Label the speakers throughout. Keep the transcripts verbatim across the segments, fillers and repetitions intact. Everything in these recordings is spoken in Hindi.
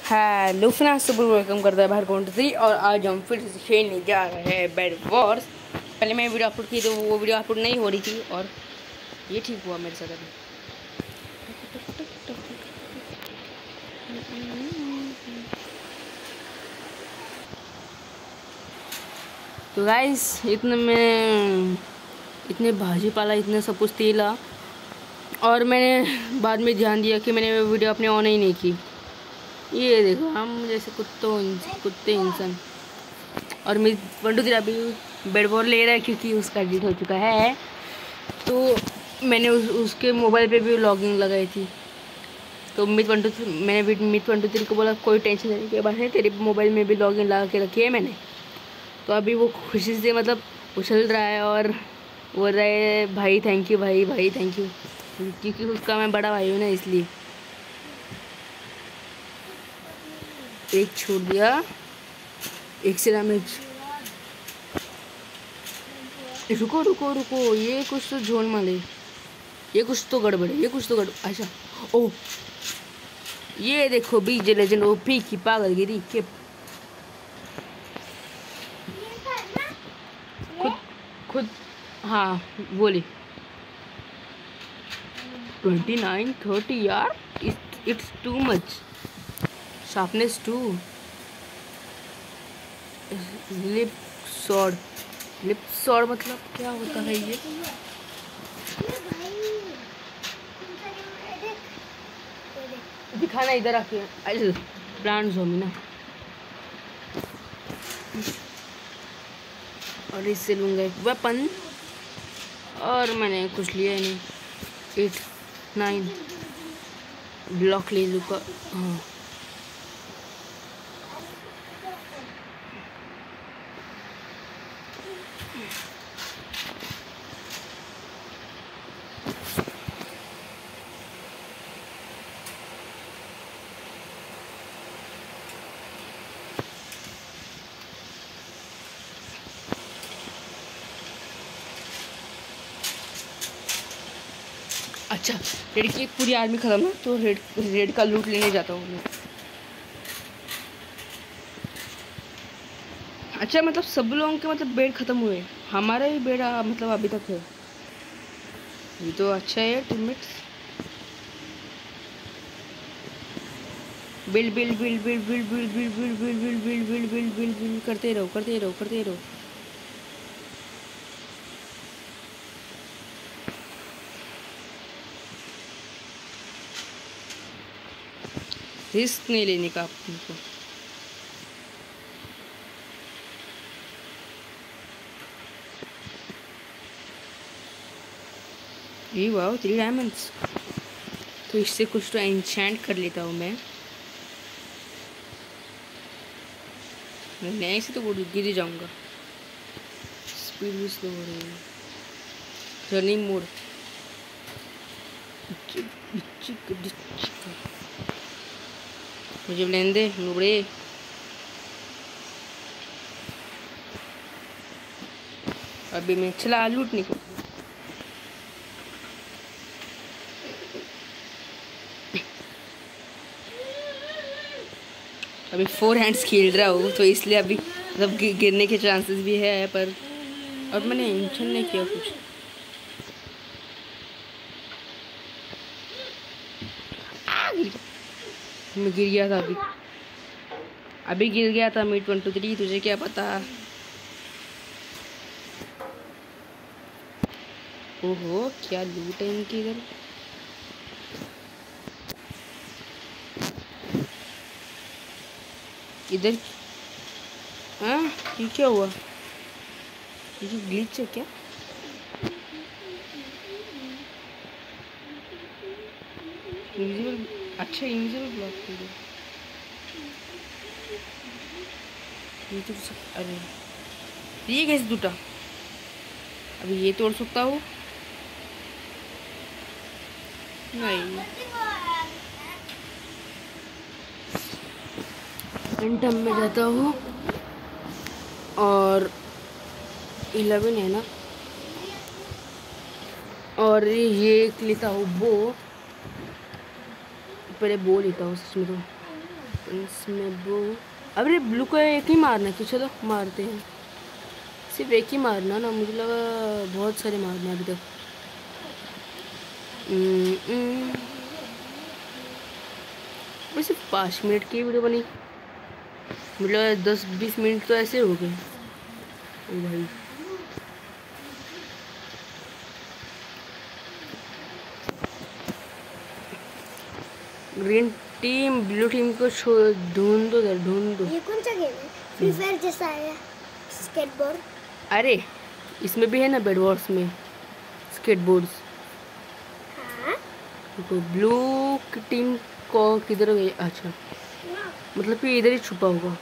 Speaker 1: हेलो फ्रेंड्स, सब वेलकम करता है बाहर काउंट थ्री। और आज हम फिर से खेलने जा रहे हैं बेड वॉर्स। पहले मैं वीडियो अपलोड की तो वो वीडियो अपलोड नहीं हो रही थी और ये ठीक हुआ मेरे साथ अभी। तो गाइस, इतने में इतने भाजी पाला, इतने सब कुछ तेला, और मैंने बाद में ध्यान दिया कि मैंने वीडियो अपने ऑन ही नहीं की। ये देखो, हम जैसे कुत्तों कुत्ते इंसान। और मेरी वंटू तेरा भी बेड बॉल ले रहा है क्योंकि उसका एडिट हो चुका है। तो मैंने उस, उसके मोबाइल पे भी लॉगिंग लगाई थी। तो मित वंटू मैंने मित वंटू तेरी को बोला कोई टेंशन नहीं के बात है, तेरे मोबाइल में भी लॉगिंग लगा के रखी है मैंने। तो अभी वो खुशी से मतलब उछल रहा है और बोल रहा है भाई थैंक यू, भाई भाई थैंक यू, क्योंकि उसका मैं बड़ा भाई हूँ ना, इसलिए। एक छोड़ दिया, एक से डैमेज। रुको रुको रुको, ये कुछ तो झोल माले, ये कुछ तो गड़बड़ है, ये कुछ तो गड़बड़। अच्छा, ओ ये देखो बीज लेजेंड ओपी की पागलगिरी के खुद खुद हाँ बोली ट्वेंटी नाइन थर्टी यार, it's too much sharpness too. Lip sword, lip sword मतलब क्या होता है ये? दिखाना इधर आके, अरे प्लांट जोमी ना। और इससे लूँगा एक वेपन, और मैंने कुछ लिया नहीं। एट नाइन ब्लॉक ले लूँगा। हाँ अच्छा, रेड की पूरी आर्मी खत्म है तो रेड रेड का लूट लेने जाता हूँ मैं। अच्छा, मतलब सब लोगों के मतलब बेड खत्म हुए, हमारा ही बेड मतलब अभी तक है। ये तो अच्छा है teammates. Build build build build build build build build build build build build build build build करते रहो करते रहो करते रहो। रिस्क नहीं लेने का आपको। ये वाह, थ्री डायमंड्स। तो इससे कुछ तो एन्चेंट कर लेता हूँ मैं। नहीं से तो वो गिर ही जाऊंगा। स्पीड भी स्लो हो रही है। रनिंग मोड, मुझे लेने दे नुबड़े। अभी मैं चला लूटने को। अभी फोर हैंड्स खेल रहा हूँ तो इसलिए अभी मतलब गिरने के चांसेस भी है, पर और मैंने इंशन नहीं किया कुछ। मैं गिर गया था अभी अभी गिर गया था मीट वन टू थ्री, तुझे क्या पता। ओहो, क्या लूट है इनकी इधर। इधर हाँ, ये क्या हुआ? ये ग्लिच है क्या? इनविजिबल, अच्छा इनविजिबल ब्लॉक कर दो। ये तो सब, अरे ये कैसे टूटा? अभी ये तोड़ सकता हूँ? नहीं। एंटम में जाता हूँ और इलेवन है ना, और ये लेता हूँ वो, पहले वो लेता हूँ सच में तो। इसमें ब्लू, अरे ब्लू को एक ही मारना है तो चलो मारते हैं। सिर्फ एक ही मारना ना, मुझे लगा बहुत सारे मारना अभी तक। वैसे पाँच मिनट की वीडियो बनी, मुझे लगा दस बीस मिनट तो ऐसे हो गए। ओ भाई ग्रीन टीम ब्लू टीम को ढूंढ दो ढूंढ दो।
Speaker 2: ये कौन सा गेम है? फ्री फायर जैसा है, स्केटबोर्ड।
Speaker 1: अरे इसमें भी है ना बेड वॉर्स में स्केटबोर्ड्स।
Speaker 2: हाँ?
Speaker 1: तो ब्लू की टीम को किधर गई? अच्छा मतलब कि इधर ही छुपा होगा,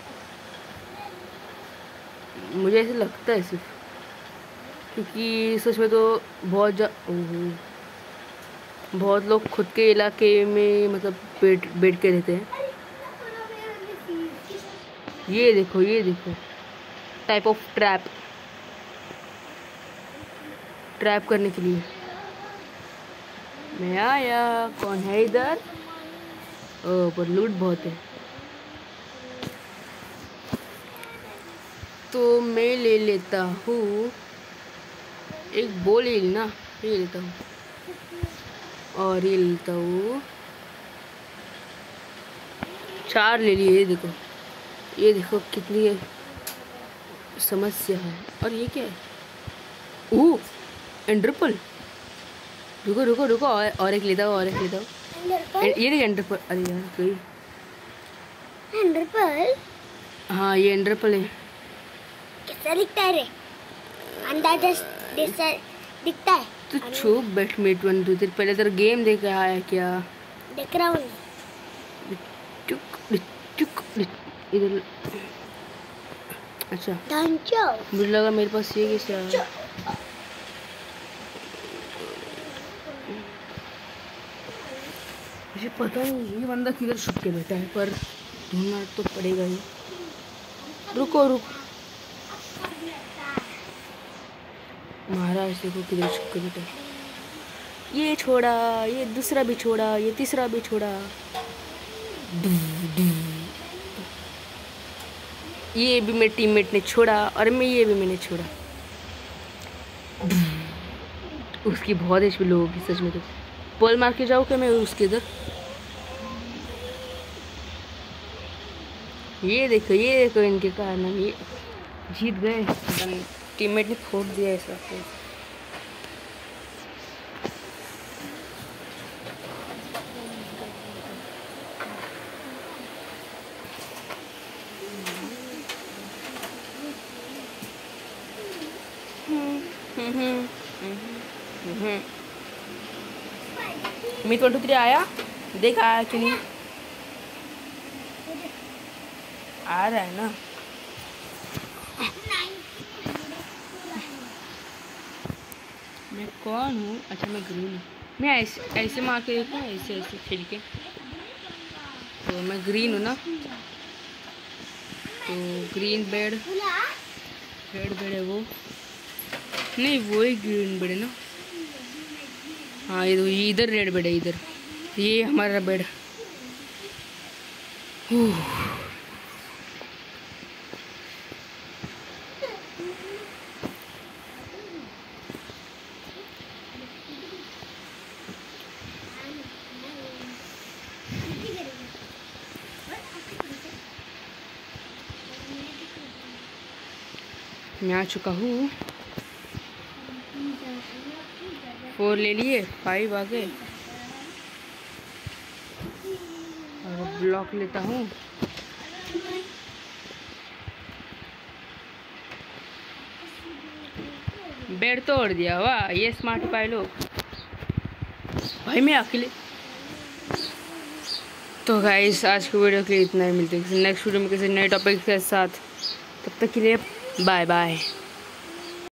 Speaker 1: मुझे ऐसे लगता है सिर्फ, क्योंकि सच में तो बहुत जा बहुत लोग खुद के इलाके में मतलब बैठ बैठ के रहते हैं। ये देखो ये देखो टाइप ऑफ ट्रैप ट्रैप करने के लिए मैं आया। कौन है इधर? ओ पर लूट बहुत है, तो मैं ले लेता हूँ एक बॉल ले लेना, ये लेता हूँ और ये लेता हूँ चार ले लिए। ये देखो ये देखो कितनी समस्या है। और ये क्या है? ओह एंडरपल, रुको रुको रुको और, और एक लेता हूँ और एक लेता हूँ। ये देखिए एंडरपल, अरे यार कोई
Speaker 2: एंडरपल।
Speaker 1: हाँ ये एंडरपल है।
Speaker 2: कैसा दिखता है रे? अंडा जैसा दिखता है।
Speaker 1: तो छुप बैठ मिनट वन टू थ्री, पहले तेरा गेम देख रहा है क्या?
Speaker 2: देख रहा हूँ।
Speaker 1: इधर अच्छा
Speaker 2: ढांचो।
Speaker 1: मुझे लगा मेरे पास ये कैसे आया। मुझे पता नहीं ये बंदा किधर छुप के बैठा है, पर ढूंढना तो पड़ेगा ही। रुको रुको महाराज देखो किधर छुप के बैठा है। ये छोड़ा, ये दूसरा भी छोड़ा, ये तीसरा भी छोड़ा। ये भी मेरे टीममेट ने छोड़ा और मैं ये भी मैंने छोड़ा। उसकी बहुत एचपी लो होगी सच में। तो पोल मार के जाओ क्या मैं उसके इधर? ये देखो ये देखो इनके कारण ये जीत गए, टीममेट ने फोड़ दिया ऐसा। मी ट्वेंटी थ्री आया, देख आया कि नहीं? आ रहा है ना। मैं कौन हूँ? अच्छा मैं ग्रीन हूँ। मैं ऐसे ऐसे मार के देखूँ, ऐसे ऐसे खेल के। तो मैं ग्रीन हूँ ना, तो ग्रीन बेड रेड बेड है वो नहीं, वो ही ग्रीन बेड है ना। हाँ ये तो इधर रेड बेड है, इधर ये हमारा बेड। मैं आ चुका हूँ। फोर ले लिए, फाइव आ गए। और ब्लॉक लेता हूँ। बेड तोड़ दिया, वाह ये स्मार्ट पाई लोग। भाई मैं अकेले। तो गाइस आज की वीडियो के लिए इतना ही, मिलते हैं नेक्स्ट वीडियो में किसी नए टॉपिक के साथ। तब तक के लिए बाय बाय।